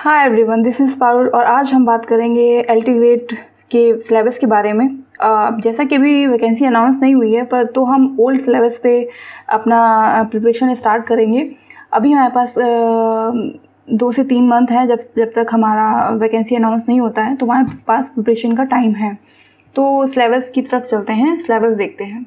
Hi everyone, this is Parul और आज हम बात करेंगे एलटी ग्रेड के सिलेबस के बारे में। जैसा कि अभी वैकेंसी अनाउंस नहीं हुई है पर तो हम ओल्ड सिलेबस पे अपना प्रिपरेशन स्टार्ट करेंगे। अभी हमारे पास 2 से 3 मंथ है जब तक हमारा वैकेंसी अनाउंस नहीं होता है, तो हमारे पास प्रिपरेशन का टाइम है। तो सिलेबस की तरफ चलते हैं, सिलेबस देखते हैं।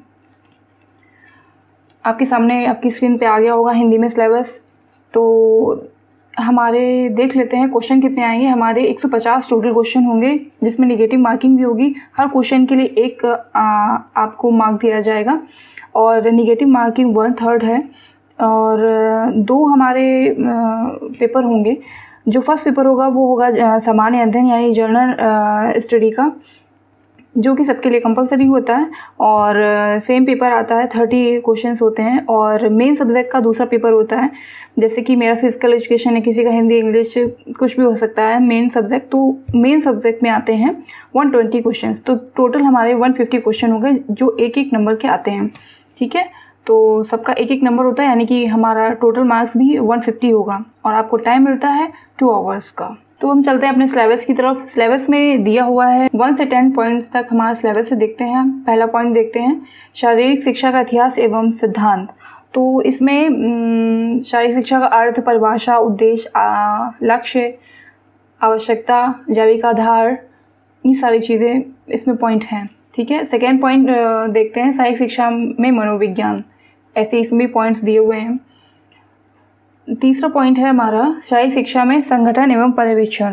आपके सामने आपकी स्क्रीन पे आ गया होगा हिंदी में सिलेबस। तो हमारे देख लेते हैं क्वेश्चन कितने आएंगे। हमारे 150 टोटल क्वेश्चन होंगे जिसमें नेगेटिव मार्किंग भी होगी। हर क्वेश्चन के लिए एक आपको मार्क दिया जाएगा और नेगेटिव मार्किंग 1/3 है। और 2 हमारे पेपर होंगे। जो फर्स्ट पेपर होगा वो होगा सामान्य अध्ययन यानी जनरल स्टडी का, जो कि सबके लिए कंपलसरी होता है। और सेम पेपर आता है, 30 क्वेश्चंस होते हैं। और मेन सब्जेक्ट का दूसरा पेपर होता है, जैसे कि मेरा फिजिकल एजुकेशन है, किसी का हिंदी इंग्लिश कुछ भी हो सकता है मेन सब्जेक्ट। तो मेन सब्जेक्ट में आते हैं 120 क्वेश्चंस। तो टोटल हमारे 150 क्वेश्चन हो गए जो एक एक नंबर के आते हैं। ठीक है, तो सबका एक एक नंबर होता है, यानी कि हमारा टोटल मार्क्स भी 150 होगा और आपको टाइम मिलता है 2 आवर्स का। तो हम चलते हैं अपने सिलेबस की तरफ। सिलेबस में दिया हुआ है 1 से 10 पॉइंट्स तक हमारा सिलेबस से देखते हैं। पहला पॉइंट देखते हैं, शारीरिक शिक्षा का इतिहास एवं सिद्धांत। तो इसमें शारीरिक शिक्षा का अर्थ, परिभाषा, उद्देश्य, लक्ष्य, आवश्यकता, जैविक आधार, ये सारी चीज़ें इसमें पॉइंट हैं। ठीक है, सेकेंड पॉइंट देखते हैं, शारीरिक शिक्षा में मनोविज्ञान। ऐसे इसमें भी पॉइंट्स दिए हुए हैं। तीसरा पॉइंट है हमारा शारीरिक शिक्षा में संगठन एवं पर्यवेक्षण।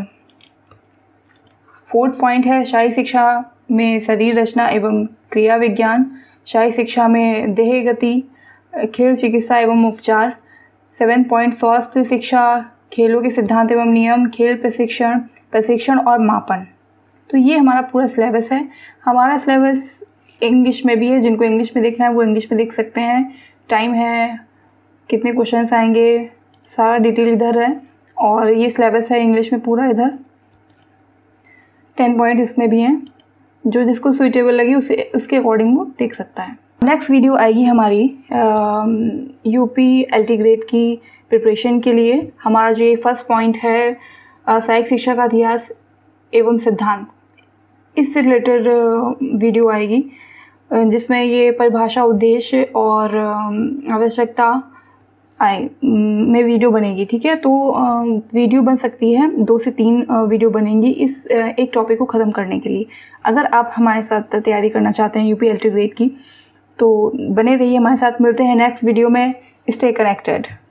4th पॉइंट है शारीरिक शिक्षा में शरीर रचना एवं क्रिया विज्ञान। शारीरिक शिक्षा में देह गति, खेल चिकित्सा एवं उपचार। 7th पॉइंट स्वास्थ्य शिक्षा, खेलों के सिद्धांत एवं नियम, खेल प्रशिक्षण और मापन। तो ये हमारा पूरा सिलेबस है। हमारा सिलेबस इंग्लिश में भी है, जिनको इंग्लिश में देखना है वो इंग्लिश में देख सकते हैं। टाइम है, कितने क्वेश्चंस आएंगे, सारा डिटेल इधर है। और ये सिलेबस है इंग्लिश में पूरा इधर। 10 पॉइंट इसमें भी हैं, जो जिसको सुइटेबल लगे उसके अकॉर्डिंग वो देख सकता है। नेक्स्ट वीडियो आएगी हमारी यूपी एलटी ग्रेड की प्रिपरेशन के लिए। हमारा जो ये फर्स्ट पॉइंट है शारीरिक शिक्षा का इतिहास एवं सिद्धांत, इससे रिलेटेड वीडियो आएगी जिसमें ये परिभाषा, उद्देश्य और आवश्यकता में वीडियो बनेगी। ठीक है, तो वीडियो बन सकती है 2 से 3 वीडियो बनेंगी इस एक टॉपिक को ख़त्म करने के लिए। अगर आप हमारे साथ तैयारी करना चाहते हैं यूपी एलटी ग्रेड की तो बने रहिए हमारे साथ। मिलते हैं नेक्स्ट वीडियो में। Stay connected.